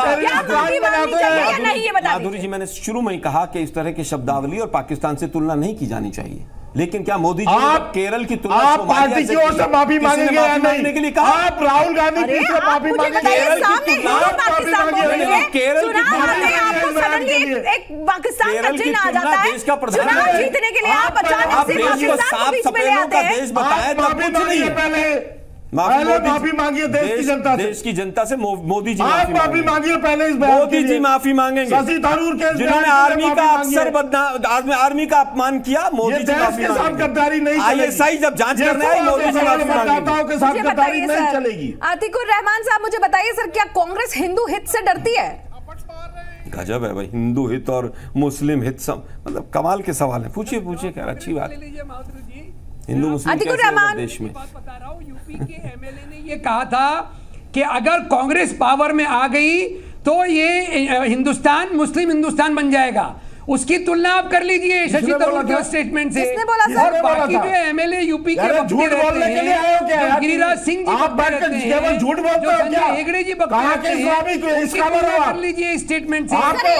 माधुरी जी, मैंने शुरू में ही कहा कि इस तरह की शब्दावली और पाकिस्तान से तुलना नहीं की जानी चाहिए, लेकिन क्या मोदी जी आप केरल की तुलना आप पार्टी की ओर से माफी मांगेंगे या नहीं? के लिए कहा आप राहुल गांधी की से माफी मांगेंगे? केरल की तुलना केरल की पाकिस्तान का चिन्ह आ जाता है चुनाव जीतने के लिए, आप अचानक से पाकिस्तान को बीच में ले आते हैं। देश बताया तब कुछ नहीं है। पहले माफी मांगिए देश की जनता से। देश की जनता से मोदी जी आप माफी मांगिए पहले इस बयान मोदी जी माफी मांगेंगे। शशि थरूर के जिन्होंने आर्मी का अफसर बदनाम आर्मी का अपमान किया, मोदी जी माफी मांगेंगे। गद्दारी नहीं चलेगी। आईएसआई जब जांच करने आई, मोदी जी माफी मांगेंगे। के साथ गद्दारी नहीं चलेगी। आतिकुर रहमान साहब मुझे बताइए सर, क्या कांग्रेस हिंदू हित से डरती है? गजब है भाई, हिंदू हित और मुस्लिम हित सब मतलब कमाल के सवाल है। पूछिए पूछिए, क्या अच्छी बात। हिंदू मुस्लिम देश में बता रहा हूं, यूपी के एमएलए ने ये कहा था कि अगर कांग्रेस पावर में आ गई तो ये हिंदुस्तान मुस्लिम हिंदुस्तान बन जाएगा। उसकी तुलना आप कर लीजिए शशि थरूर के स्टेटमेंट से। और बाकी जो एमएलए यूपी के झूठ बोलने के लिए आए हो क्या? गिरिराज सिंह जी आप बैठ कर केवल झूठ बोलते हो क्या? हेगड़े जी कर लीजिए स्टेटमेंट से।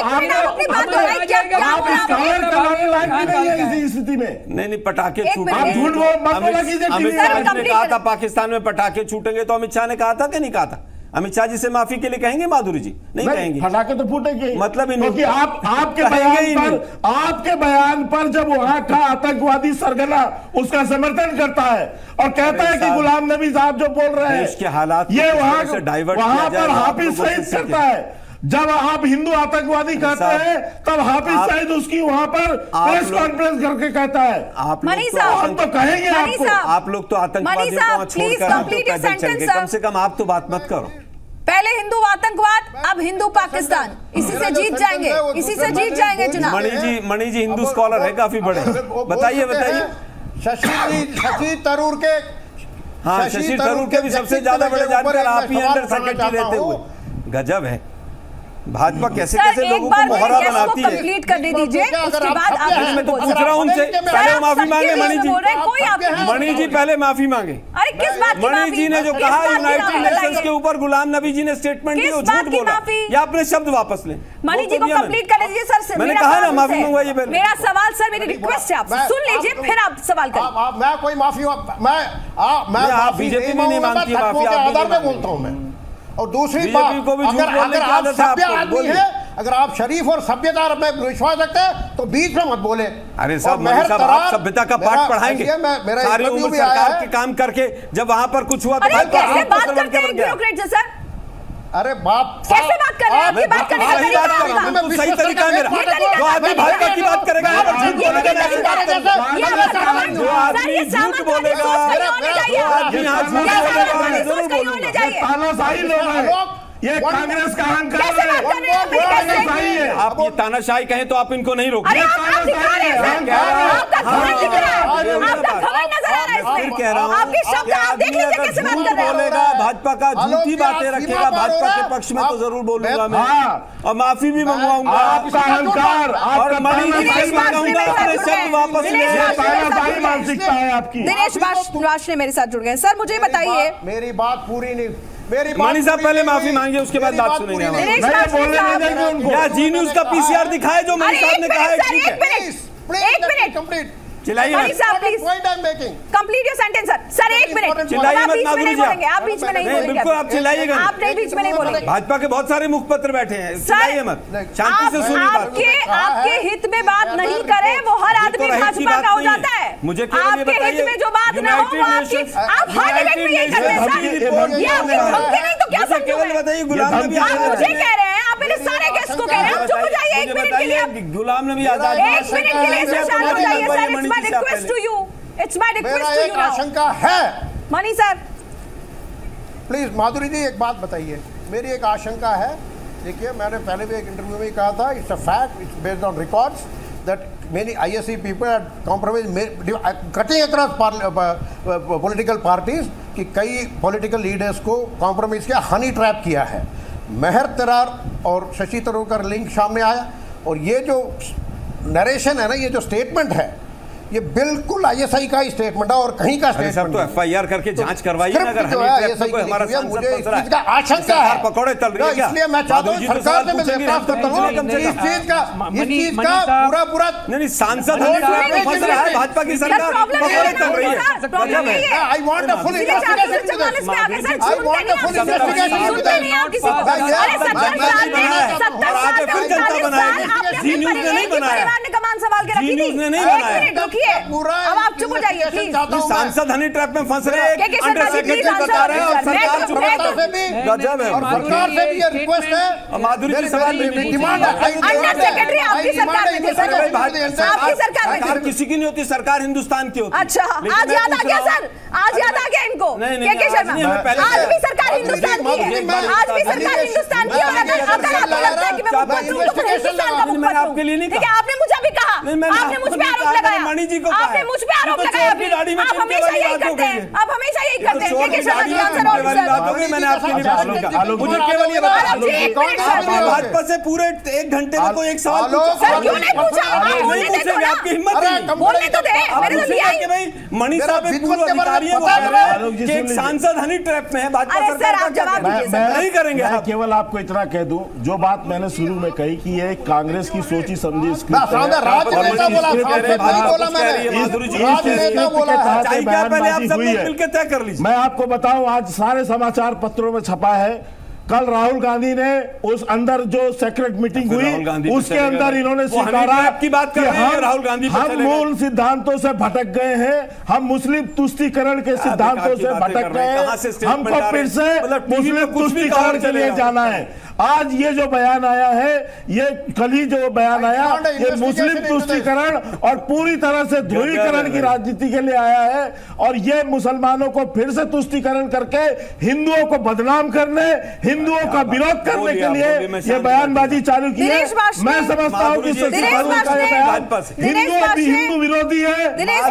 इस स्थिति में नहीं नहीं पटाखे छूटे। आप झूठ अमित शाह ने कहा था पाकिस्तान में पटाखे छूटेंगे, तो अमित शाह ने कहा था कि नहीं कहा था? अमित शाह जी से माफी के लिए कहेंगे माधुरी जी? नहीं, नहीं कहेंगे। फटाके तो फूटेंगे, मतलब क्योंकि आप आपके बयान पर आपके बयान पर जब वहां का आतंकवादी सरगना उसका समर्थन करता है और कहता है कि गुलाम नबी साहब जो बोल रहे हैं देश के हालात ये वहां वहां पर हाफिज सईद करता है, जब आप हिंदू आतंकवादी कहते हैं तब हाफिज सईद उसकी वहां पर प्रेस कॉन्फ्रेंस करके कहता है। आप मनी लोग तो, साहब, हम तो कहेंगे मनी आपको, साहब, आप लोग तो आतंकवादियों को प्लीज छोड़कर हम तो कंप्लीट योर पैदल चल सेंटेंस गए। कम से कम आप तो बात मत करो। पहले हिंदू आतंकवाद, अब हिंदू पाकिस्तान, इसी से जीत जाएंगे, इसी से जीत जाएंगे चुनाव। मणि जी, मणि जी हिंदू स्कॉलर है काफी बड़े, बताइए बताइए। शशि शशि तरूर के हाँ, शशि थरूर के भी सबसे ज्यादा बड़े जानकार आप ही अंडर सेक्रेटरी रहते हुए। गजब है भाजपा कैसे कैसे लोगों को मोहरा बनाती है। कंप्लीट करने दीजिए, उसके बाद आप मैं तो पूछ रहा हूं उनसे, पहले माफी मांगे मणि जी। मणि जी पहले माफी मांगे। अरे किस बात की मणि जी ने जो कहा यूनाइटेड नेशंस के ऊपर गुलाम नबी जी ने स्टेटमेंट दी, वो झूठ बोला, या अपने शब्द वापस लें। मणि जी को कंप्लीट कर लीजिए सर। मैंने कहा ना माफी मंगवाइए पहले। मेरा सवाल सर, मेरी रिक्वेस्ट है आपसे, सुन लीजिए फिर आप सवाल करें। मैं कोई माफी मैं आप बीजेपी भी नहीं मांगती माफी, आधार पे बोलता हूं मैं। और दूसरी बात, अगर अगर आप सभ्य आदमी है, अगर आप शरीफ और सभ्यता में विश्वास रखते हैं तो बीच में मत बोले। अरे साहब, साहब आप सभ्यता का पाठ पढ़ाएंगे सारी उम्र सरकार के काम करके, जब वहां पर कुछ हुआ तो कैसे बात करते हैं ब्यूरोक्रेट से सर? अरे बाप, कैसे बात कर रहे हैं? आपकी बात करने का तरीका होगा, तो सही तरीका है मेरा। जो आदमी भाजपा की बात करेगा, जो आदमी झूठ बोलेगा, तानाशाही लोग हैं, ये कांग्रेस का अहंकार है। आप ये तानाशाही कहें तो आप इनको नहीं रोकें। फिर कह रहा हूँ, बोलेगा भाजपा का, झूठी बातें रखेगा भाजपा के पक्ष में तो जरूर बोलूंगा मैं, और माफी भी मंगवाऊंगा। आपका अहंकार, और मणि जी मंगाऊंगा अपने शब्द वापस ले। तानाशाही मानसिकता है आपकी। दिनेश राष्ट्र मेरे साथ जुड़ गए। सर मुझे बताइए, मेरी बात पूरी नहीं, मेरी मणि साहब पहले माफी मांगिए, उसके बाद बात सुनेंगे। या जी न्यूज का पीसीआर दिखाए जो मणि साहब ने कहा है, ठीक है। एक मिनट कंप्लीट चिल्लाइए मत। Complete your sentence sir. Sir एक मिनट, चिल्लाइए मत माधुरी जी, आप बीच में नहीं बोलेंगे। बिल्कुल आप चिल्लाइएगा, आप नहीं बीच में नहीं बोलेंगे। भाजपा के बहुत सारे मुखपत्र बैठे हैं, चिल्लाइए मत, शांति से सुनिए बात। आपके आपके हित में बात नहीं करे वो हर आदमी भाजपा का हो जाता है। मुझे आपके हित में जो बात ना हो वो आपकी, आप हर डिबेट में यही करते हैं सर। ये आपकी धमकी नहीं तो क्या समझूं मैं? बताइए गुलाम नबी आप मुझे कह रहे हैं, आप मेरे सारे गेस्ट को कह रहे हैं, आप चुप हो जाइए एक मिनट के लिए। गुलाम नबी आजाद, एक मिनट के लिए शांत हो जाइए sir. It's my request to you, it's my request to you. आशंका है मणि सर, प्लीज माधुरी जी एक बात बताइए। मेरी एक आशंका है, देखिए मैंने पहले भी एक इंटरव्यू में कहा था, it's a fact, it's based on records that many I S C people are compromise cutting across political parties, कि कई पॉलिटिकल लीडर्स को कॉम्प्रोमाइज किया, हनी ट्रैप किया है। मेहर तरार और शशि थरूर का लिंक सामने आया, और ये जो नरेशन है ना, ये जो स्टेटमेंट है, ये बिल्कुल आईएसआई का ही स्टेटमेंट है और कहीं का स्टेटमेंट। तो एफआईआर करके जांच करवाइए ना, अगर हनी ट्रैप में कोई हमारा सांसद फंस रहा है, इसका आशंका है, पकौड़े तल रही है क्या? इसलिए मैं चाहता हूं सरकार से मैं दरख्वास्त करता हूं इस चीज का इस चीज का पूरा पूरा नहीं, सांसद हनी ट्रैप में फंस रहा है, भाजपा की सरकार पकौड़े तल रही है। I want a full investigation to this, I want a full investigation to this. आगे फिर जनता बनाएगी, जी न्यूज ने नहीं बनाया, जी न्यूज ने नहीं बनाया। अब आप चुप हो जाइए प्लीज। सांसद हनी ट्रैप में फंस रहे हैं, अंडर सेक्रेटरी बता रहे हैं, और सरकार चुप है। गजब है। और सरकार से भी ये रिक्वेस्ट है, माधुरी जी सवाल डिमांड है, अंडर सेक्रेटरी आपकी सरकार में थे सर, आपकी सरकार में सरकार किसी की नहीं होती, सरकार हिंदुस्तान की होती है। अच्छा, आज याद आ गया सर, आज याद आ गया इनको। के के शर्मा, आज भी सरकार हिंदुस्तान की है, आज भी सरकार हिंदुस्तान की है। अगर आपको लगता है कि मैं मुखपत्र हूं तो हिंदुस्तान का मुखपत्र हूं, ठीक है? आपने मुझे भी कहा, आपने मुझ पे आरोप लगाया, मणि जी को आपने मुझ पे आरोप लगाया। आप हमेशा यही करते हैं, आप हमेशा यही करते हैं। K K Sharma ji answer of sir, मैंने आपके लिए मुझे केवल ये बताया, भाजपा से पूरे एक घंटे में कोई एक सवाल सर क्यों नहीं पूछा? नहीं पूछेंगे, आपकी हिम्मत नहीं, बोलने तो दे। मेरे तो लिया कि भाई मणि साहब एक पूर्व अधिकारी है, वो कह रहे हैं कि एक सांसद हनी ट्रैप में है, भाजपा सरकार का जवाब नहीं करेंगे। मैं केवल आपको इतना कह दूं, जो बात मैंने शुरू में कही कि ये कांग्रेस की सोची समझी स्क्रिप्ट है, मैं आपको बताऊं आज सारे समाचार पत्रों में छपा है, कल राहुल गांधी ने उस अंदर जो सेक्रेट मीटिंग हुई उसके अंदर इन्होंने स्वीकारा आपकी बात कर रहे हैं, राहुल गांधी हम मूल सिद्धांतों से भटक गए हैं, हम मुस्लिम तुष्टीकरण के सिद्धांतों से भटक गए हैं, हमको फिर से मुस्लिम तुष्टीकरण के लिए जाना है। आज ये जो बयान आया है, ये कल ही जो बयान आया, ये मुस्लिम तुष्टीकरण और पूरी तरह से ध्रुवीकरण की राजनीति के लिए आया है और ये मुसलमानों को फिर से तुष्टीकरण करके हिंदुओं को बदनाम करने, हिंदुओं का विरोध करने के लिए ये बयानबाजी चालू की है। मैं समझता हूँ कि शशि थरूर का ये बयान हिंदुओं की हिंदू विरोधी है।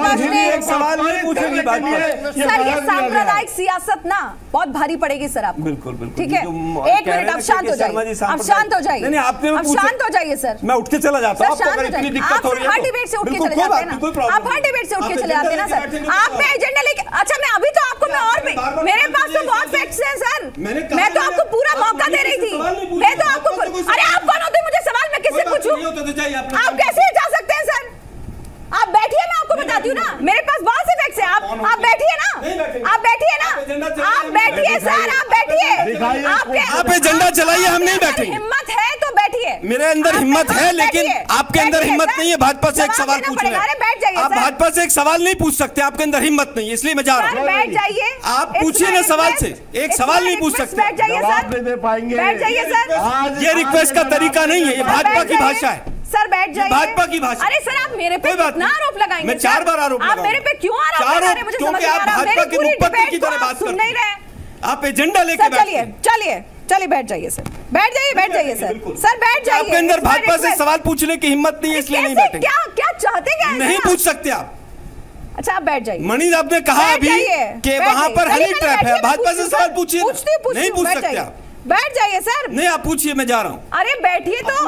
एक सवाल नहीं पूछेंगे सर, ये सांप्रदायिक सियासत ना बहुत भारी पड़ेगी सर आपको। बिल्कुल बिल्कुल, ठीक है, एक मिनट आप शांत हो जाइए, आप शांत हो जाइए, नहीं आपने आप शांत हो जाइए सर। मैं उठ के चला जाता हूं, आपको अगर इतनी दिक्कत हो रही है, हर डिबेट से उठ के चले जाते हैं ना, आप हर डिबेट से उठ के चले जाते हैं ना सर। आप में एजेंडा लेके, अच्छा मैं अभी तो आपको मैं और भी, मेरे पास तो बहुत फैक्ट्स हैं सर, मैं तो आपको पूरा मौका दे रही थी, मैं तो आपको, अरे आप कौन होते हैं मुझे सवाल, मैं किससे पूछूं? आप कैसे जा सकते हैं सर? आप बैठिए, मैं आपको बताती हूँ ना, मेरे पास बहुत से फैक्ट्स हैं, आप आप बैठिए ना, आप बैठिए ना, आप बैठिए सर, आप बैठिए, आप एजेंडा चलाइए, हम नहीं बैठेंगे। हिम्मत है तो बैठिए। मेरे अंदर हिम्मत है, लेकिन आपके अंदर हिम्मत नहीं है भाजपा से एक सवाल पूछने। आप भाजपा से एक सवाल नहीं पूछ सकते, आपके अंदर हिम्मत नहीं है, इसलिए मैं जा रहा हूँ। बैठ जाइए, आप पूछिए ना सवाल से, एक सवाल नहीं पूछ सकते, बैठ जाइए सर, नहीं दे पाएंगे, बैठ जाइए सर। ये रिक्वेस्ट का तरीका नहीं है, ये भाजपा की भाषा है सर, बैठ जाइए। भाजपा की भाषा। अरे सर, आप मेरे पे कितना आरोप लगाएंगे? मैं चार बार आरोप आप मेरे पे क्यों आरोप लगा रहे हैं? मुझे समझ नहीं आ रहा। भाजपा के मुखपत्र की तरह बात सुन नहीं रहे, आप एजेंडा लेके चलिए चलिए चलिए बैठ जाइए सर, बैठ जाइए बैठ जाइए सर, सर बैठ जाइए। आपके अंदर भाजपा से सवाल पूछने की हिम्मत नहीं है, इसलिए नहीं बैठेंगे। क्या क्या चाहते क्या? नहीं पूछ सकते आप। अच्छा आप बैठ जाइए। मनीष, आपने कहा अभी कि वहां पर हनी ट्रैप है, भाजपा से सवाल पूछिए, नहीं पूछ सकते आप। बैठ जाइए सर। नहीं आप पूछिए, मैं जा रहा हूँ। अरे बैठिए तो,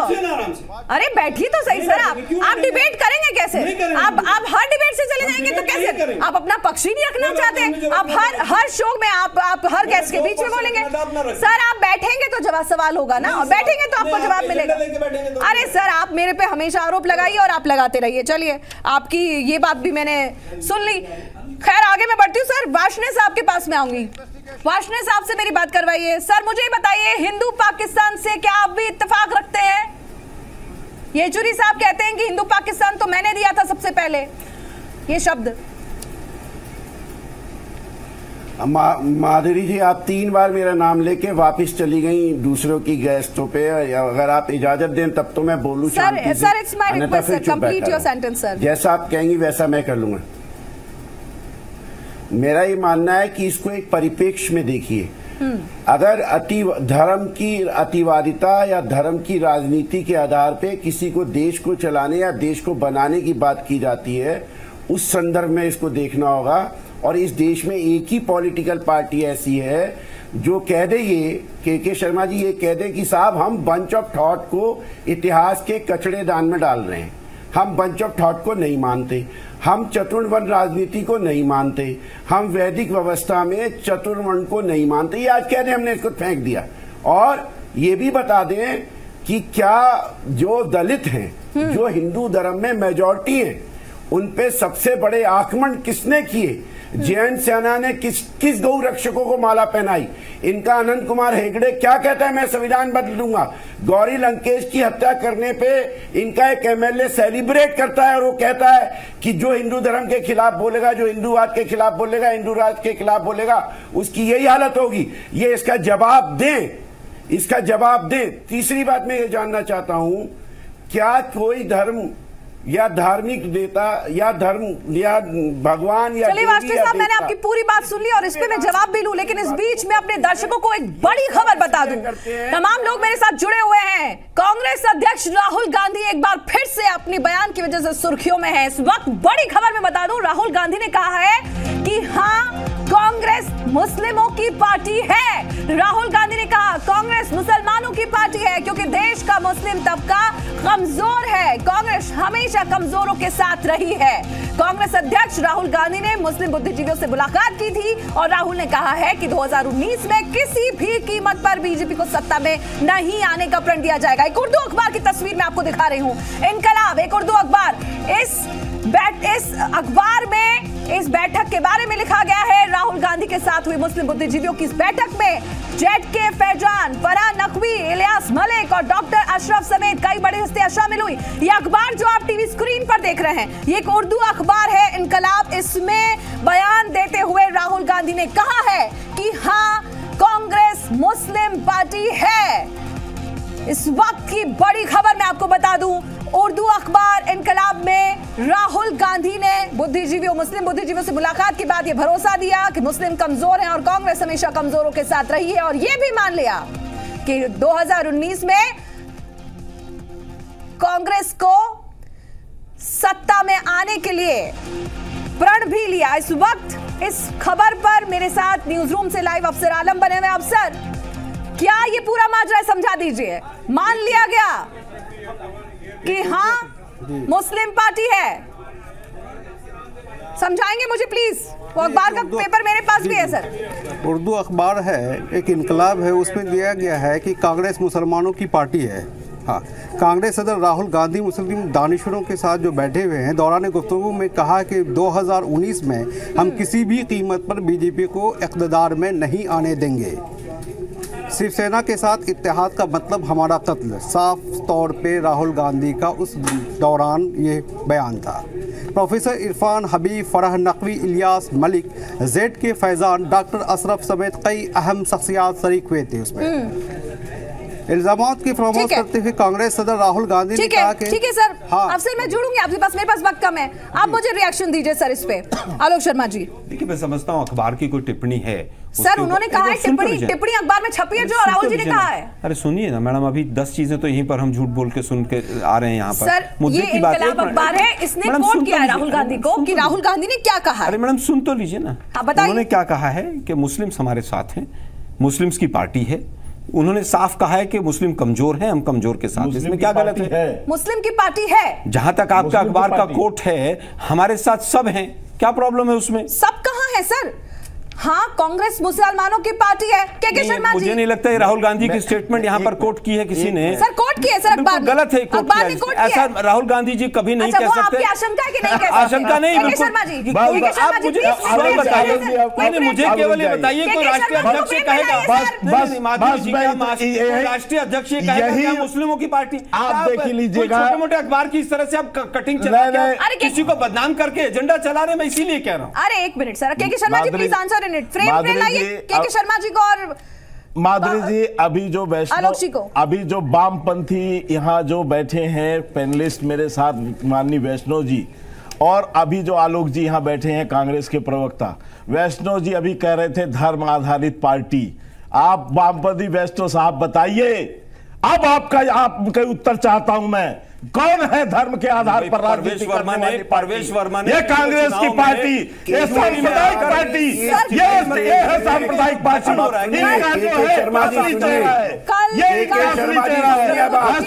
अरे बैठिए तो सही सर। आप आप डिबेट करेंगे कैसे? आप आप हर डिबेट से चले जाएंगे तो कैसे? आप अपना पक्ष ही नहीं रखना चाहते? आप हर हर शो में आप आप हर गेस्ट के बीच में बोलेंगे। सर आप बैठेंगे तो जवाब सवाल होगा ना, और बैठेंगे तो आपको जवाब मिलेगा। अरे सर आप मेरे पे हमेशा आरोप लगाइए और आप लगाते रहिए। चलिए, आपकी ये बात भी मैंने सुन ली। खैर आगे मैं बढ़ती हूँ सर, वार्ष्णेय साहब के पास में आऊंगी। वार्ष्णेय साहब से मेरी बात करवाइए। सर मुझे बताइए, हिंदू पाकिस्तान से क्या आप भी इत्तेफाक रखते हैं? येचुरी साहब कहते हैं कि हिंदू पाकिस्तान तो मैंने दिया था सबसे पहले, ये शब्द। मा, माधुरी जी, आप तीन बार मेरा नाम लेके वापस चली गई दूसरों की गेस्टों पे। अगर आप इजाजत दें तब तो मैं बोलूं शांति से। Sir it's my request sir, complete your sentence sir. जैसा आप कहेंगी वैसा मैं कर लूंगा। मेरा ये मानना है कि इसको एक परिप्रेक्ष्य में देखिए। अगर अति धर्म की अतिवादिता या धर्म की राजनीति के आधार पे किसी को देश को चलाने या देश को बनाने की बात की जाती है, उस संदर्भ में इसको देखना होगा। और इस देश में एक ही पॉलिटिकल पार्टी ऐसी है जो कह दे, ये के के शर्मा जी ये कह दे कि साहब हम बंच ऑफ थॉट को इतिहास के कचड़ेदान में डाल रहे हैं, हम बंच ऑफ थॉट को नहीं मानते, हम चतुर्वर्ण राजनीति को नहीं मानते, हम वैदिक व्यवस्था में चतुर्वर्ण को नहीं मानते। ये आज कह रहे हमने इसको फेंक दिया। और ये भी बता दें कि क्या जो दलित हैं, जो हिंदू धर्म में मेजॉरिटी हैं, उन पे सबसे बड़े आक्रमण किसने किए? जैन सेना ने किस किस गौ रक्षकों को माला पहनाई? इनका अनंत कुमार हेगड़े क्या कहता है, मैं संविधान बदल दूंगा। गौरी लंकेश की हत्या करने पे इनका एक एमएलए सेलिब्रेट करता है और वो कहता है कि जो हिंदू धर्म के खिलाफ बोलेगा, जो हिंदूवाद के खिलाफ बोलेगा, हिंदू राज के खिलाफ बोलेगा, उसकी यही हालत होगी। ये इसका जवाब दें, इसका जवाब दें। तीसरी बात मैं ये जानना चाहता हूं, क्या कोई धर्म या धार्मिक नेता या धर्म या भगवान या चलिए वार्ष्णेय साहब, मैंने आपकी पूरी बात सुन ली और इस पे मैं जवाब भी लूं, लेकिन इस बीच में अपने दर्शकों को एक बड़ी खबर बता दूं। तमाम लोग मेरे साथ जुड़े हुए हैं। कांग्रेस अध्यक्ष राहुल गांधी एक बार फिर से अपनी बयान की वजह से सुर्खियों में है। इस वक्त बड़ी खबर मैं बता दूं, राहुल गांधी ने कहा है कि हाँ कांग्रेस मुस्लिमों की पार्टी है। राहुल गांधी ने कहा कांग्रेस मुसलमानों की पार्टी है क्योंकि देश का मुस्लिम तबका कमजोर है। कांग्रेस हमेशा कमजोरों के साथ रही है। कांग्रेस अध्यक्ष राहुल गांधी ने मुस्लिम बुद्धिजीवियों से मुलाकात की थी और राहुल ने कहा है कि दो हज़ार उन्नीस में किसी भी कीमत पर बीजेपी को सत्ता में नहीं आने का प्रण दिया जाएगा। एक उर्दू अखबार की तस्वीर मैं आपको दिखा रही हूं। इनकलाब एक उर्दू अखबार, इस बैट इस अखबार में इस बैठक के बारे में लिखा गया है, राहुल गांधी के साथ हुई मुस्लिम बुद्धिजीवियों की इस बैठक में जेड के फैजान, फरहान नकवी, इलियास मलिक और डॉक्टर अशरफ समेत कई बड़ी हस्तियां शामिल हुई। ये अखबार जो आप टीवी स्क्रीन पर देख रहे हैं, ये एक उर्दू अखबार है इनकलाब। इसमें बयान देते हुए राहुल गांधी ने कहा है कि हाँ, कांग्रेस मुस्लिम पार्टी है। इस वक्त की बड़ी खबर मैं आपको बता दूं, उर्दू अखबार इनकलाब में राहुल गांधी ने बुद्धिजीवियों मुस्लिम बुद्धिजीवियों से मुलाकात के बाद यह भरोसा दिया कि मुस्लिम कमजोर हैं और कांग्रेस हमेशा कमजोरों के साथ रही है, और यह भी मान लिया कि दो हज़ार उन्नीस में कांग्रेस को सत्ता में आने के लिए प्रण भी लिया। इस वक्त इस खबर पर मेरे साथ न्यूज रूम से लाइव अफसर आलम बने हुए। अफसर, क्या ये पूरा माजरा समझा दीजिए, मान लिया गया कि हाँ मुस्लिम पार्टी है? समझाएंगे मुझे प्लीज, वो अखबार का पेपर मेरे पास भी है सर। उर्दू अखबार है, एक इनकलाब है, उसमें दिया गया है कि कांग्रेस मुसलमानों की पार्टी है। हाँ, कांग्रेस सदर राहुल गांधी मुस्लिम दानिशवरों के साथ जो बैठे हुए हैं, दौरान गुफ्तगू में कहा कि दो हज़ार उन्नीस में हम किसी भी कीमत पर बीजेपी को इक़्तिदार में नहीं आने देंगे। शिवसेना के साथ इत्तेहाद का मतलब हमारा कत्ल, साफ तौर पे राहुल गांधी का उस दौरान ये बयान था। Professor Irfan Habib, Farhan Naqvi, Ilyas Malik, Z K Faizan, doctor Ashraf समेत कई अहम शख्सियात शरीक हुए थे उसमें। इल्जामात की फरामोश करते हुए कांग्रेस सदर राहुल गांधी ने कहा कि ठीक है सर, हाँ, अफसर मैं जुड़ूंगी आपके पास, मेरे पास वक्त कम है, आप मुझे रिएक्शन दीजिए सर इस पे। आलोक शर्मा जी। देखिए, मैं समझता हूँ अखबार की कोई टिप्पणी है सर, उन्होंने कहा है टिप्पणी टिप्पणी अखबार में छपी है जो राहुल जी ने कहा है। अरे सुनिए ना मैडम, अभी दस चीजें तो यहीं पर हम झूठ बोल के सुन के आ रहे हैं यहाँ पर। सर, ये इनकलाब अखबार है, इसने कोट किया है राहुल गांधी को कि राहुल गांधी ने क्या कहा। अरे मैडम सुन तो लीजिए ना, उन्होंने क्या कहा है कि मुस्लिम्स हमारे साथ हैं, मुस्लिम्स की पार्टी है। उन्होंने साफ कहा है कि मुस्लिम कमजोर हैं, हम कमजोर के साथ। इसमें क्या गलत है? है मुस्लिम की पार्टी है, जहां तक आपका अखबार का कोट है, हमारे साथ सब हैं, क्या प्रॉब्लम है उसमें? सब कहां है सर? हाँ, कांग्रेस मुसलमानों की पार्टी है। के के शर्मा जी, मुझे नहीं लगता है राहुल गांधी की स्टेटमेंट यहाँ पर कोट की है किसी ने। सर कोट की है सर, अखबार गलत है, अखबार ने कोट किया। ऐसा राहुल गांधी जी कभी नहीं कह सकते। आपकी आशंका है कि नहीं कह सकते? आशंका नहीं, बिल्कुल। आप मुझे सवाल बताइए, नहीं मुझे केवल ये बताइए कोई राष्ट्रीय अध्यक्ष कहेगा राष्ट्रीय अध्यक्ष कहेगा मुस्लिमों की पार्टी? आप देख लीजिएगा, छोटे मोटे अखबार की इस तरह से आप कटिंग चला रहे, किसी को बदनाम करके एजेंडा चला रहे, मैं इसीलिए कह रहा हूँ। अरे एक minute sir, K K Sharma ji please answer in it, frame पे लाइए के के शर्मा जी को और माधुरी जी। अभी जो वैष्णो अभी जो वामपंथी यहाँ जो बैठे हैं पैनलिस्ट मेरे साथ, माननीय वैष्णो जी, और अभी जो आलोक जी यहाँ बैठे हैं कांग्रेस के प्रवक्ता। वैष्णो जी अभी कह रहे थे धर्म आधारित पार्टी। आप वामपंथी वैष्णो साहब बताइए, अब आपका आपका उत्तर चाहता हूं मैं, कौन है धर्म के आधार पर राजनीति करने वाली? परवेश वर्मा ने, ये कांग्रेस की पार्टी, ये सांप्रदायिक पार्टी, ये है सांप्रदायिक पार्टी। इनका जो है असली चेहरा है, ये असली चेहरा है।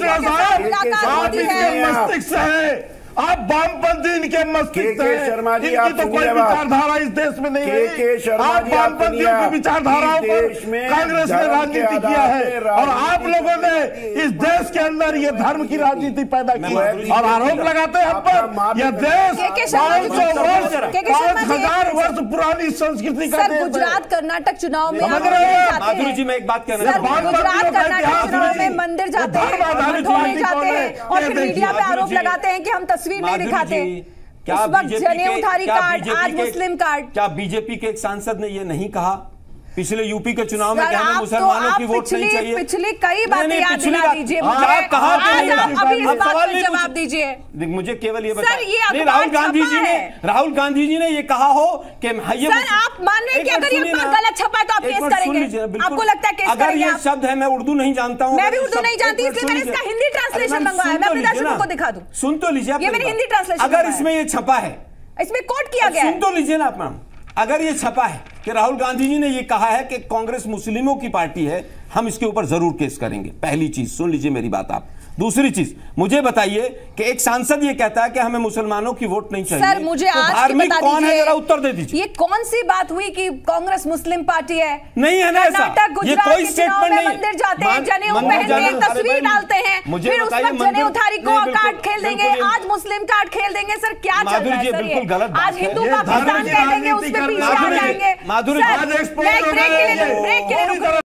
मस्तिष्क है, आप वामपंथी इनके मस्तिष्क हैं, इनकी तो कोई विचारधारा इस देश में नहीं है। आप वामपंथियों की विचारधाराओं पर कांग्रेस ने राजनीति किया है, और आप लोगों ने इस देश के अंदर ये धर्म की राजनीति पैदा की है, और आरोप लगाते हैं हम पर। यह देश पाँच सौ वर्ष पाँच हजार वर्ष पुरानी संस्कृति का देश है। गुजरात कर्नाटक चुनाव में माधुरी जी, मैं एक बात कहना चाहूंगा, गुजरात कर्नाटक चुनाव में मंदिर जाते हैं, जाते हैं और फिर मीडिया पे आरोप लगाते हैं कि हम तस्वीर नहीं दिखाते। क्या उस वक्त जनेऊधारी कार्ड, आज मुस्लिम कार्ड। क्या बीजेपी के एक सांसद ने ये नहीं कहा पिछले यूपी के चुनाव में कि हमें मुसलमानों की वोट नहीं चाहिए? पिछली कई बातें याद दिला दीजिए मुझे, आप कहां पे जवाब दीजिए मुझे। केवल ये बताइए, राहुल गांधी जी ने राहुल गांधी जी ने ये कहा हो कि सर आप मान रहे हैं कि अगर ये गलत छपा है तो आप केस करेंगे? आपको लगता है केस करेंगे? अगर ये शब्द है, मैं उर्दू नहीं जानता हूँ, मैं भी उर्दू नहीं जानती, इसलिए मैंने इसका हिंदी ट्रांसलेशन मंगवाया है, मैं अपने दर्शकों को दिखा दूं। सुन तो लीजिए, ये मेरी हिंदी ट्रांसलेशन। अगर इसमें ये छपा है, इसमें कोट किया गया है, सुन तो लीजिए ना आप मैम। अगर ये छपा है कि राहुल गांधी जी ने ये कहा है कि कांग्रेस मुस्लिमों की पार्टी है, हम इसके ऊपर जरूर केस करेंगे। पहली चीज सुन लीजिए मेरी बात आप, दूसरी चीज मुझे बताइए कि एक सांसद ये कहता है कि हमें मुसलमानों की वोट नहीं चाहिए। सर मुझे तो आज धार्मिक कौन है, जरा उत्तर दे दीजिए। ये कौन सी बात हुई कि कांग्रेस मुस्लिम पार्टी है? नहीं है ना ऐसा, कर्नाटक गुजरात के चुनाव में मंदिर जाते हैं, जनेऊ पहनते हैं, तस्वीर डालते हैं, फिर उस वक्त जनेऊ धारी को कार्ड खेल देंगे, आज मुस्लिम कार्ड खेल देंगे। सर क्या चल रहा है सर ये? आज हिंदू पाकिस्तान कह देंगे, उस पर पीछे आ जाएंगे। माधुरी ब्रेक के लिए ब्रेक के लिए